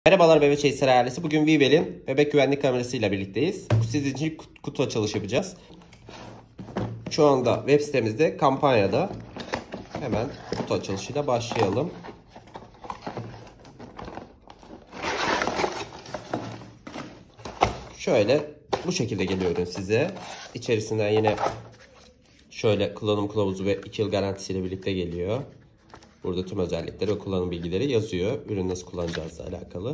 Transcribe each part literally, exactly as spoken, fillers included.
Merhabalar Bebek Çayı ailesi. Bugün Vivel'in bebek güvenlik kamerasıyla birlikteyiz. Bu sizin için kutu açılışı yapacağız. Şu anda web sitemizde kampanyada. Hemen kutu açılışıyla başlayalım. Şöyle bu şekilde geliyor ürün size. İçerisinden yine şöyle kullanım kılavuzu ve iki yıl garantisiyle birlikte geliyor. Burada tüm özellikleri ve kullanım bilgileri yazıyor. Ürün nasıl kullanacağızla alakalı.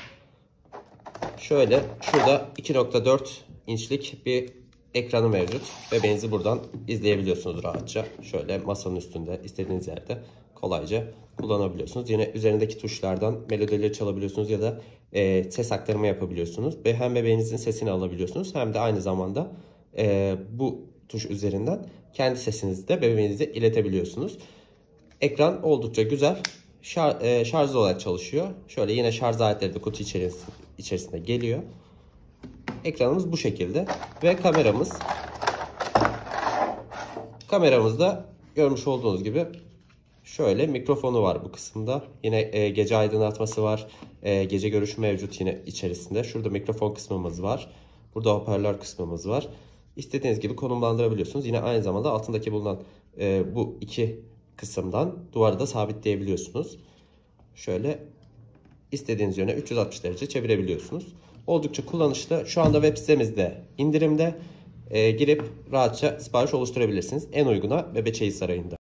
Şöyle şurada iki nokta dört inçlik bir ekranı mevcut. Bebeğinizi buradan izleyebiliyorsunuz rahatça. Şöyle masanın üstünde istediğiniz yerde kolayca kullanabiliyorsunuz. Yine üzerindeki tuşlardan melodileri çalabiliyorsunuz ya da e, ses aktarımı yapabiliyorsunuz. Ve hem bebeğinizin sesini alabiliyorsunuz hem de aynı zamanda e, bu tuş üzerinden kendi sesinizi de bebeğinize iletebiliyorsunuz. Ekran oldukça güzel. Şar, e, şarjlı olarak çalışıyor. Şöyle yine şarj aletleri de kutu içerisinde, içerisinde geliyor. Ekranımız bu şekilde. Ve kameramız. Kameramızda görmüş olduğunuz gibi şöyle mikrofonu var bu kısımda. Yine e, gece aydınlatması var. E, gece görüşü mevcut yine içerisinde. Şurada mikrofon kısmımız var. Burada hoparlör kısmımız var. İstediğiniz gibi konumlandırabiliyorsunuz. Yine aynı zamanda altındaki bulunan e, bu iki kısımdan duvara da sabitleyebiliyorsunuz. Şöyle istediğiniz yöne üç yüz altmış derece çevirebiliyorsunuz. Oldukça kullanışlı. Şu anda web sitemizde indirimde. E, girip rahatça sipariş oluşturabilirsiniz. En uyguna Bebe Çayı Sarayı'nda.